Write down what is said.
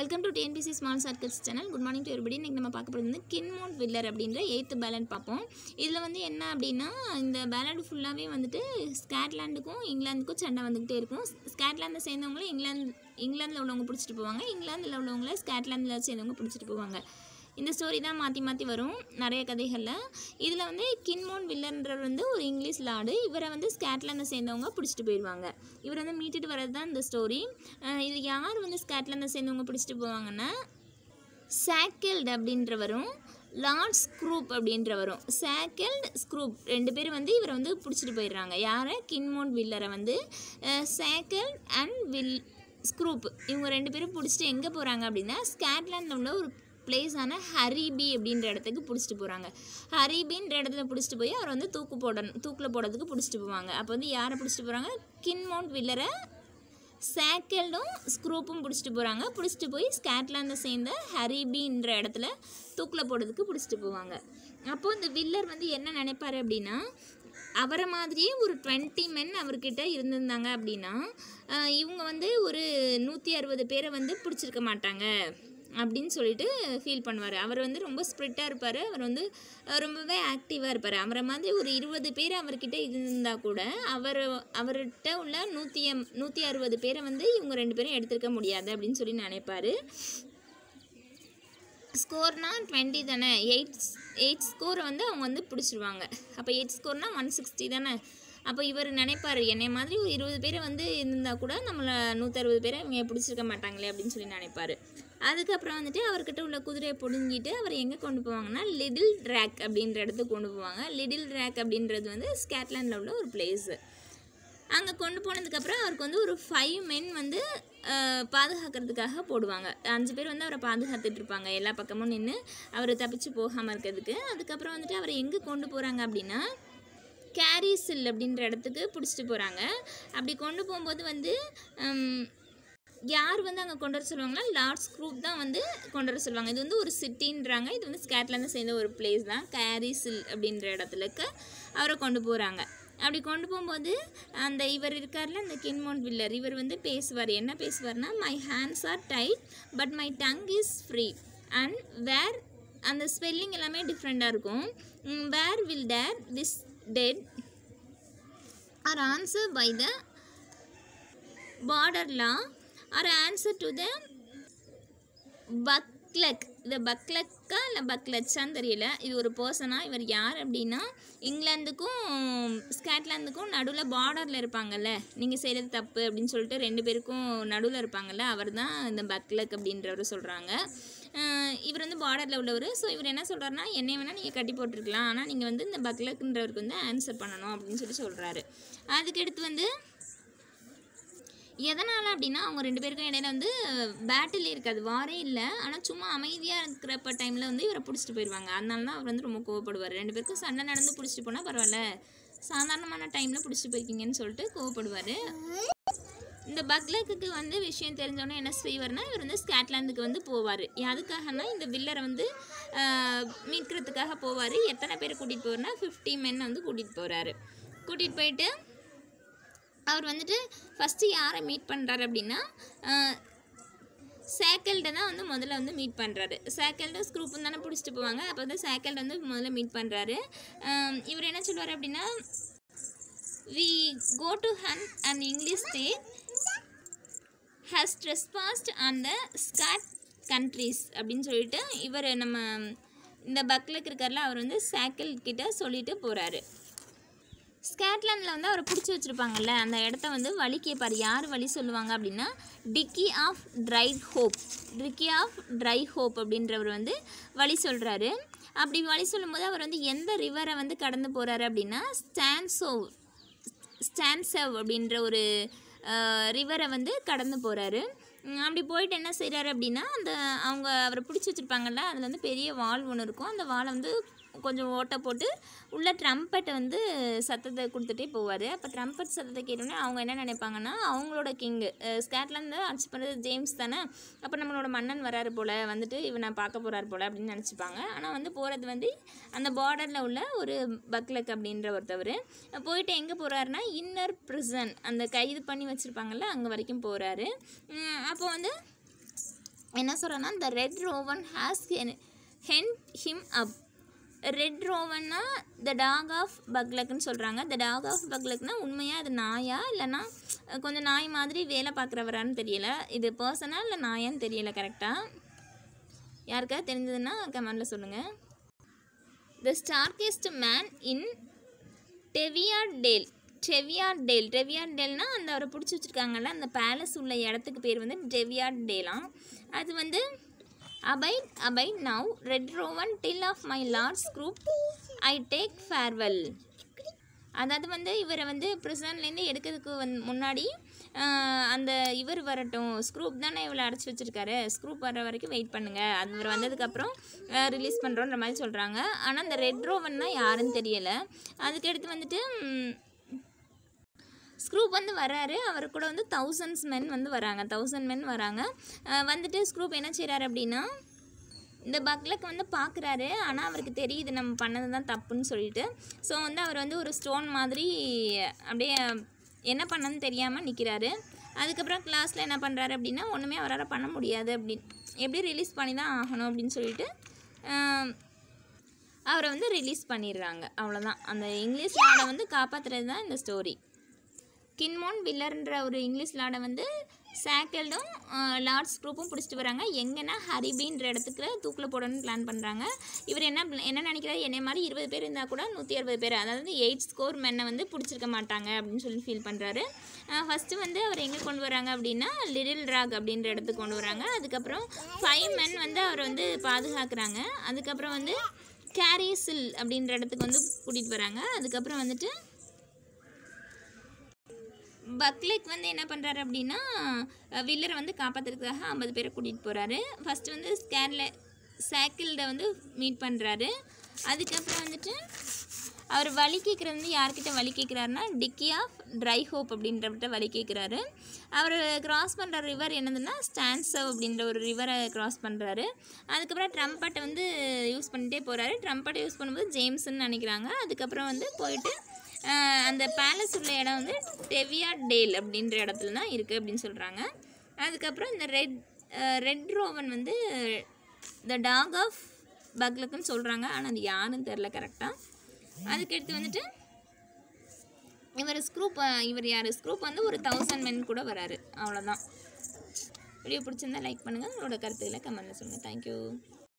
Welcome to TNPSC small shortcuts channel. Good morning to everybody. இன்றைக்கி நம்ம பார்க்க போகிறது வந்து கின்மோண்ட் வில்லர் அப்படின்ற 8th பேலண்ட் பார்ப்போம். இதில் வந்து என்ன அப்படின்னா, இந்த பேலண்ட் ஃபுல்லாகவே வந்துட்டு ஸ்காட்லாண்டுக்கும் இங்கிலாந்துக்கும் சண்டை வந்துக்கிட்டே இருக்கும். ஸ்காட்லாண்டை சேர்ந்தவங்களும் இங்கிலாந்தில் உள்ளவங்க பிடிச்சிட்டு போவாங்க, இங்கிலாந்தில் உள்ளவங்கள ஸ்காட்லாந்தில் சேர்ந்தவங்க பிடிச்சிட்டு போவாங்க. இந்த ஸ்டோரி தான் மாற்றி மாற்றி வரும் நிறைய கதைகளில். இதில் வந்து கின்மோண்ட் வில்லர்ன்றவர் வந்து ஒரு இங்கிலீஷ் லார்டு. இவரை வந்து ஸ்காட்லாண்டை சேர்ந்தவங்க பிடிச்சிட்டு போயிடுவாங்க. இவர் வந்து மீட்டுட்டு வர்றது தான் இந்த ஸ்டோரி. இது யார் வந்து ஸ்காட்லாண்டை சேர்ந்தவங்க பிடிச்சிட்டு போவாங்கன்னா, சாக்கெல்டு அப்படின்றவரும் லார்ட் ஸ்க்ரூப் அப்படின்றவரும். சாக்கெல்டு ஸ்க்ரூப் ரெண்டு பேர் வந்து இவரை வந்து பிடிச்சிட்டு போயிடுறாங்க. யாரை? கின்மோண்ட் வில்லரை வந்து சாக்கெல்ட் அண்ட் ஸ்க்ரூப் இவங்க ரெண்டு பேரும் பிடிச்சிட்டு எங்கே போகிறாங்க அப்படின்னா, ஸ்காட்லாண்டில் உள்ள ஒரு பிளேஸான ஹரிபி அப்படின்ற இடத்துக்கு பிடிச்சிட்டு போகிறாங்க. ஹரிபின்ற இடத்துல பிடிச்சிட்டு போய் அவர் வந்து தூக்கில் போடுறதுக்கு பிடிச்சிட்டு போவாங்க. அப்போ வந்து யாரை பிடிச்சிட்டு போகிறாங்க? கின்மோண்ட் வில்லரை சாக்கெல்டும் ஸ்க்ரூப்பும் பிடிச்சிட்டு போகிறாங்க. பிடிச்சிட்டு போய் ஸ்காட்லாண்டை சேர்ந்த ஹரிபின்ற இடத்துல தூக்கில் போடுறதுக்கு பிடிச்சிட்டு போவாங்க. அப்போது இந்த வில்லர் வந்து என்ன நினைப்பார் அப்படின்னா, அவரை மாதிரியே ஒரு 20 men அவர்கிட்ட இருந்திருந்தாங்க அப்படின்னா, இவங்க வந்து ஒரு 160 பேரை வந்து பிடிச்சிருக்க மாட்டாங்க அப்படின்னு சொல்லிட்டு ஃபீல் பண்ணுவார். அவர் வந்து ரொம்ப ஸ்ப்ரிட்டாக இருப்பார். அவர் வந்து ரொம்பவே ஆக்டிவாக இருப்பார். அவரை மாதிரி ஒரு 20 பேர் அவர்கிட்ட இருந்தால் கூட அவர்கிட்ட உள்ள 160 பேரை வந்து இவங்க ரெண்டு பேரும் எடுத்துருக்க முடியாது அப்படின்னு சொல்லி நினைப்பார். ஸ்கோர்னா 20 தானே, 8 ஸ்கோரை வந்து அவங்க வந்து பிடிச்சிருவாங்க. அப்போ 8 ஸ்கோர்னா 160 தானே. அப்போ இவர் நினைப்பார், என்னை மாதிரி ஒரு 20 பேரை வந்து இருந்தால் கூட நம்மளை 160 பேரை இவங்க பிடிச்சிருக்க மாட்டாங்களே அப்படின்னு சொல்லி நினைப்பார். அதுக்கப்புறம் வந்துட்டு அவர்கிட்ட உள்ள குதிரையை பிடுங்கிட்டு அவர் எங்கே கொண்டு போவாங்கன்னா, லிட்டில் ட்ராக் அப்படின்ற இடத்துக்கு கொண்டு போவாங்க. லிட்டில் ட்ராக் அப்படின்றது வந்து ஸ்காட்லாண்டில் உள்ள ஒரு பிளேஸு. அங்கே கொண்டு போனதுக்கப்புறம் அவருக்கு வந்து ஒரு 5 men வந்து பாதுகாக்கிறதுக்காக போடுவாங்க. 5 பேர் வந்து அவரை பாதுகாத்துட்ருப்பாங்க, எல்லா பக்கமும் நின்று அவர் தப்பிச்சு போகாமல் இருக்கிறதுக்கு. அதுக்கப்புறம் வந்துட்டு அவரை எங்கே கொண்டு போகிறாங்க அப்படின்னா, கேரிசில் அப்படின்ற இடத்துக்கு பிடிச்சிட்டு போகிறாங்க. அப்படி கொண்டு போகும்போது வந்து யார் வந்து அங்கே கொண்டு வர சொல்லுவாங்கன்னா, லார்ட் ஸ்க்ரூப் தான் வந்து கொண்டு வர சொல்லுவாங்க. இது வந்து ஒரு சிட்டின்றாங்க. இது வந்து ஸ்காட்லாண்டை சேர்ந்த ஒரு பிளேஸ் தான். கேரிசில் அப்படின்ற இடத்துலக்கு அவரை கொண்டு போகிறாங்க. அப்படி கொண்டு போகும்போது இவர் இருக்கார்ல, அந்த கின்மோண்ட் வில்லர், இவர் வந்து பேசுவார். என்ன பேசுவார்னா, my hands are tied but my tongue is free and where, அந்த ஸ்பெல்லிங் எல்லாமே டிஃப்ரெண்ட்டாக இருக்கும். Where will dare this dead or answer by the border law or answer to the Buccleuch. இது பக்லக்கா இல்லை பக்லச்சான்னு தெரியல. இது ஒரு பர்சனா. இவர் யார் அப்படின்னா, இங்கிலாந்துக்கும் ஸ்காட்லாந்துக்கும் நடுவில் பார்டரில் இருப்பாங்கல்ல, நீங்கள் செய்கிறது தப்பு அப்படின்னு சொல்லிட்டு ரெண்டு பேருக்கும் நடுவில் இருப்பாங்கல்ல, அவர் தான் இந்த பக்லக் அப்படின்றவர் சொல்கிறாங்க. இவர் வந்து பார்டரில் உள்ளவர். ஸோ இவர் என்ன சொல்கிறாருன்னா, என்னை வேணால் நீங்கள் கட்டி போட்டிருக்கலாம், ஆனால் நீங்கள் வந்து இந்த பக்லக்ன்றவருக்கு வந்து ஆன்சர் பண்ணணும் அப்படின்னு சொல்லி சொல்கிறாரு. அதுக்கடுத்து வந்து எதனால் அப்படின்னா, அவங்க ரெண்டு பேருக்கும் இடையில வந்து பேட்டில் இருக்காது, வாரே இல்லை. ஆனால் சும்மா அமைதியாக இருக்கிறப்ப டைமில் வந்து இவரை பிடிச்சிட்டு போயிடுவாங்க. அதனால தான் அவர் வந்து ரொம்ப கோவப்படுவார். ரெண்டு பேருக்கும் சண்டை நடந்து பிடிச்சிட்டு போனால் பரவாயில்ல, சாதாரணமான டைமில் பிடிச்சிட்டு போயிருக்கீங்கன்னு சொல்லிட்டு கோவப்படுவார். இந்த பக்லக்கு வந்து விஷயம் தெரிஞ்சோன்னே என்ன செய்வார்னா, இவர் வந்து ஸ்காட்லாந்துக்கு வந்து போவார். அதுக்காகனா இந்த வில்லரை வந்து மீட்கிறதுக்காக போவார். எத்தனை பேரை கூட்டிகிட்டு போவார்னா, 50 men வந்து கூட்டிகிட்டு போகிறாரு. கூட்டிகிட்டு போயிட்டு அவர் வந்துட்டு ஃபஸ்ட்டு யாரை மீட் பண்ணுறாரு அப்படின்னா, சாக்கெல்டை தான் வந்து முதல்ல வந்து மீட் பண்ணுறாரு. சாக்கெல்டும் ஸ்க்ரூப்பும் தானே பிடிச்சிட்டு போவாங்க. அப்போ வந்து சாக்கெல்டு வந்து முதல்ல மீட் பண்ணுறாரு. இவர் என்ன சொல்வார் அப்படின்னா, we go to hunt and English state has trespassed on the Scot countries அப்படின்னு சொல்லிட்டு இவர் நம்ம இந்த பக்லக் இருக்கார்ல, அவர் வந்து சாக்கெல் கிட்ட சொல்லிட்டு போகிறாரு. ஸ்காட்லாண்டில் வந்து அவரை பிடிச்சி வச்சுருப்பாங்கல்ல, அந்த இடத்த வந்து வழி கேட்பார். யார் வழி சொல்லுவாங்க அப்படின்னா, டிக்கி ஆஃப் ட்ரை ஹோப் அப்படின்றவர் வந்து வழி சொல்கிறாரு. அப்படி வழி சொல்லும்போது அவர் வந்து எந்த ரிவரை வந்து கடந்து போகிறாரு அப்படின்னா, ஸ்டான்சவ் அப்படின்ற ஒரு ரிவரை வந்து கடந்து போகிறாரு. அப்படி போயிட்டு என்ன செய்கிறாரு அப்படின்னா, அவங்க அவரை பிடிச்சி வச்சுருப்பாங்கல்ல, அதில் வந்து பெரிய வால் ஒன்று இருக்கும். அந்த வாலை வந்து கொஞ்சம் ஓட்டை போட்டு உள்ள ட்ரம்பெட்டை வந்து சத்தத்தை கொடுத்துட்டே போவார். அப்போ ட்ரம்பெட் சத்தத்தை கேட்டோன்னே அவங்க என்ன நினைப்பாங்கன்னா, அவங்களோட கிங்கு ஸ்காட்லாந்து ஆட்சி பண்ணுறது ஜேம்ஸ் தானே, அப்போ நம்மளோட மன்னன் வராரு போல், வந்துட்டு இவனை பார்க்க போகிறாரு போல் அப்படின்னு நினச்சிப்பாங்க. ஆனால் வந்து போகிறது வந்து அந்த பார்டரில் உள்ள ஒரு பக்லக் அப்படின்ற ஒருத்தவர். போயிட்டு எங்கே போகிறாருன்னா, இன்னர் பிரிசன், அந்த கைது பண்ணி வச்சுருப்பாங்கல்ல, அங்கே வரைக்கும் போகிறாரு. அப்போ வந்து என்ன சொல்கிறேன்னா, the red rowan has hent him up. Red ரோவன்னா த டாக் ஆஃப் பக்லக்னு சொல்கிறாங்க. த டாக் ஆஃப் பக்லக்னா உண்மையாக அது நாயா இல்லைனா கொஞ்சம் நாய் மாதிரி வேலை பார்க்குறவரான்னு தெரியல. இது பர்சனா இல்லை நாயான்னு தெரியல கரெக்டாக. யாருக்காவது தெரிஞ்சதுன்னா கமெண்டில் சொல்லுங்கள். த ஸ்டார்கெஸ்ட் மேன் இன் டெவியார்டேல். டெவியார்டேல்னால் அந்த அவரை பிடிச்சி வச்சுருக்காங்கல்ல அந்த பேலஸ் உள்ள இடத்துக்கு பேர் வந்து டெவியார்டேலாம். அது வந்து Abide now, red rowan, till of my lord's group, I take farewell. அதாவது வந்து இவரை வந்து ப்ரிசன்லேருந்து எடுக்கிறதுக்கு முன்னாடி அந்த இவர் வரட்டும், ஸ்க்ரூப் தானே இவளை அடைச்சி வச்சுருக்காரு, ஸ்க்ரூப் வர வரைக்கும் வெயிட் பண்ணுங்கள், அது இவர் வந்ததுக்கப்புறம் ரிலீஸ் பண்ணுறோன்ற மாதிரி சொல்கிறாங்க. ஆனால் அந்த ரெட் ரோவன்னா யாருன்னு தெரியலை. அதுக்கடுத்து வந்துட்டு ஸ்க்ரூப் வந்து வராரு. அவர் கூட வந்து 1000 men வந்து வராங்க. 1000 men வராங்க. வந்துட்டு ஸ்க்ரூப் என்ன செய்கிறாரு அப்படின்னா, இந்த பக்லக் வந்து பார்க்குறாரு. ஆனால் அவருக்கு தெரியுது நம்ம பண்ணது தான் தப்புன்னு சொல்லிட்டு. ஸோ வந்து அவர் வந்து ஒரு ஸ்டோன் மாதிரி அப்படியே என்ன பண்ணணும்னு தெரியாமல் நிற்கிறாரு. அதுக்கப்புறம் கிளாஸில் என்ன பண்ணுறாரு அப்படின்னா, ஒன்றுமே அவரால் பண்ண முடியாது அப்படின்னு, எப்படி ரிலீஸ் பண்ணி தான் ஆகணும் அப்படின்னு சொல்லிட்டு அவரை வந்து ரிலீஸ் பண்ணிடுறாங்க. அவ்வளோதான். அந்த இங்கிலீஷ் லார்டை வந்து காப்பாற்றுறது தான் இந்த ஸ்டோரி. கின்மோன் வில்லர்ன்ற ஒரு இங்கிலீஷ் லார்டை வந்து சேக்கல்டும் லார்ட்ஸ் குரூப்பும் பிடிச்சிட்டு வராங்க. எங்கன்னா ஹரிபீன்ற இடத்துக்கு தூக்கில் போடணும்னு பிளான் பண்ணுறாங்க. இவர் என்ன நினைக்கிறாரு, என்னை மாதிரி 20 பேர் இருந்தால் கூட 160 பேர், அதாவது 8 ஸ்கோர் மென்னை வந்து பிடிச்சிருக்க மாட்டாங்க அப்படின்னு சொல்லி ஃபீல் பண்ணுறாரு. ஃபஸ்ட்டு வந்து அவர் எங்கே கொண்டு வராங்க அப்படின்னா லிட்டில் ராக் அப்படின்ற இடத்துக்கு கொண்டு வராங்க. அதுக்கப்புறம் 5 men வந்து அவரை வந்து பாதுகாக்கிறாங்க. அதுக்கப்புறம் வந்து கேரிசில் அப்படின்ற இடத்துக்கு வந்து கூட்டிகிட்டு வராங்க. அதுக்கப்புறம் வந்துட்டு பக்லக் வந்து என்ன பண்ணுறாரு அப்படின்னா வில்லரை வந்து காப்பாற்றுறதுக்காக 50 பேரை கூட்டிகிட்டு போகிறாரு. ஃபஸ்ட்டு வந்து சேக்கில்டை வந்து மீட் பண்ணுறாரு. அதுக்கப்புறம் வந்துட்டு அவர் வழி கேட்குறது வந்து யார்கிட்ட வழி கேட்குறாருன்னா டிக்கி ஆஃப் ட்ரை ஹோப் அப்படின்றவர்கிட்ட வழி கேட்குறாரு. அவர் கிராஸ் பண்ணுற ரிவர் என்னதுன்னா ஸ்டான்சவ் அப்படின்ற ஒரு ரிவரை கிராஸ் பண்ணுறாரு. அதுக்கப்புறம் ட்ரம்பட்டை வந்து யூஸ் பண்ணிகிட்டே போகிறாரு. ட்ரம்பட்டை யூஸ் பண்ணும்போது ஜேம்ஸ்ன்னு நினைக்கிறாங்க. அதுக்கப்புறம் வந்து போயிட்டு அந்த பேலஸ் உள்ள இடம் வந்து டெவியார்டேல் அப்படின்ற இடத்துல தான் இருக்குது அப்படின்னு சொல்கிறாங்க. அதுக்கப்புறம் இந்த ரெட் ரோவன் வந்து த டாக் ஆஃப் பக்லக்னு சொல்கிறாங்க. ஆனால் அது யாருன்னு தெரில கரெக்டாக. அதுக்கடுத்து வந்துட்டு இவர் யார் ஸ்க்ரூப் வந்து ஒரு 1000 men கூட வராரு. அவ்வளோதான். வீடியோ பிடிச்சிருந்தா லைக் பண்ணுங்கள். உங்களோட கருத்துக்களை கமெண்ட்டில் சொல்லுங்கள். தேங்க்யூ.